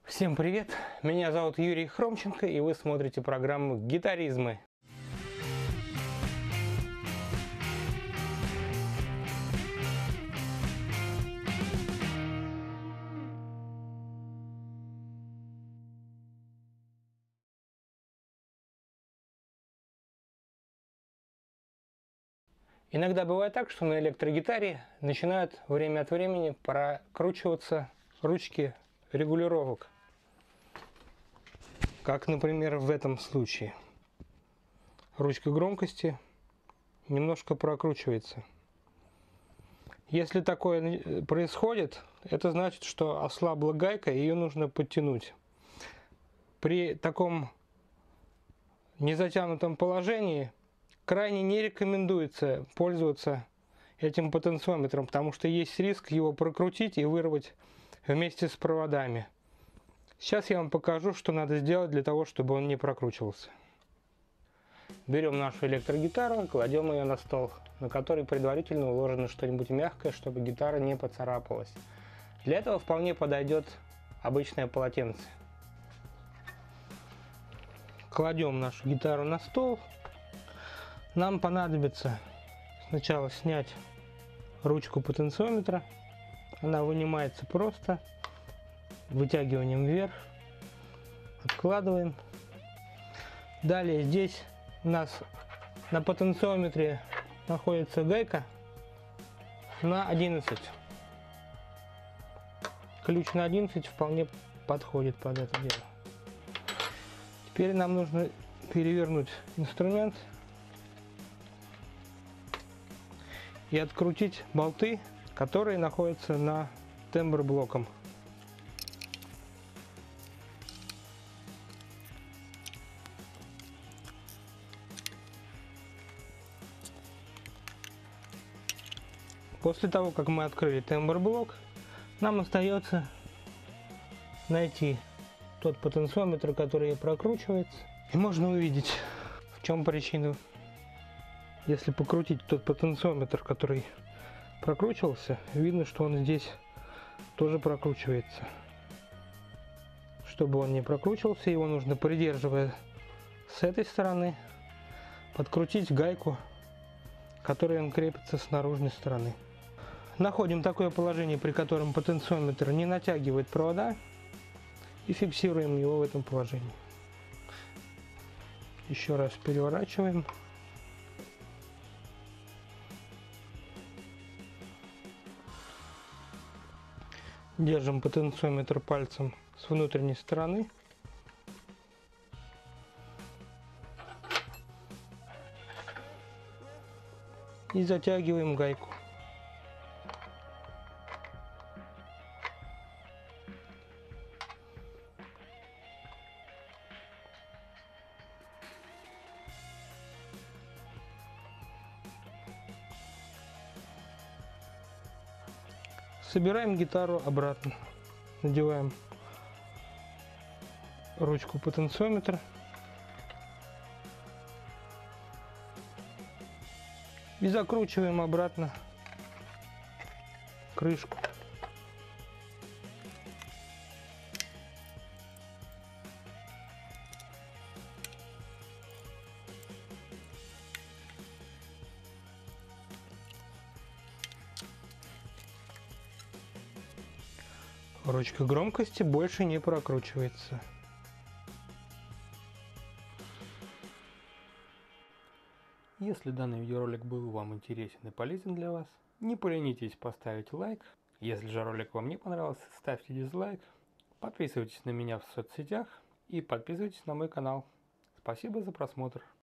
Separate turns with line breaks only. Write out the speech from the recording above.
Всем привет! Меня зовут Юрий Хромченко, и вы смотрите программу «Гитаризмы». Иногда бывает так, что на электрогитаре начинают время от времени прокручиваться ручки регулировок. Как, например, в этом случае. Ручка громкости немножко прокручивается. Если такое происходит, это значит, что ослабла гайка, и ее нужно подтянуть. При таком незатянутом положении крайне не рекомендуется пользоваться этим потенциометром, потому что есть риск его прокрутить и вырвать вместе с проводами. Сейчас я вам покажу, что надо сделать для того, чтобы он не прокручивался. Берем нашу электрогитару и кладем ее на стол, на который предварительно уложено что-нибудь мягкое, чтобы гитара не поцарапалась. Для этого вполне подойдет обычное полотенце. Кладем нашу гитару на стол. Нам понадобится сначала снять ручку потенциометра. Она вынимается просто вытягиванием вверх. Откладываем. Далее здесь у нас на потенциометре находится гайка на 11. Ключ на 11 вполне подходит под это дело. Теперь нам нужно перевернуть инструмент и открутить болты, которые находятся на тембр-блоком. После того, как мы открыли тембр-блок, нам остается найти тот потенциометр, который прокручивается. И можно увидеть, в чем причина. Если покрутить тот потенциометр, который прокручивался, видно, что он здесь тоже прокручивается. Чтобы он не прокручивался, его нужно, придерживая с этой стороны, подкрутить гайку, которой он крепится с наружной стороны. Находим такое положение, при котором потенциометр не натягивает провода, и фиксируем его в этом положении. Еще раз переворачиваем. Держим потенциометр пальцем с внутренней стороны. И затягиваем гайку. Собираем гитару обратно. Надеваем ручку потенциометра. И закручиваем обратно крышку. Ручка громкости больше не прокручивается. Если данный видеоролик был вам интересен и полезен для вас, не поленитесь поставить лайк. Если же ролик вам не понравился, ставьте дизлайк. Подписывайтесь на меня в соцсетях и подписывайтесь на мой канал. Спасибо за просмотр.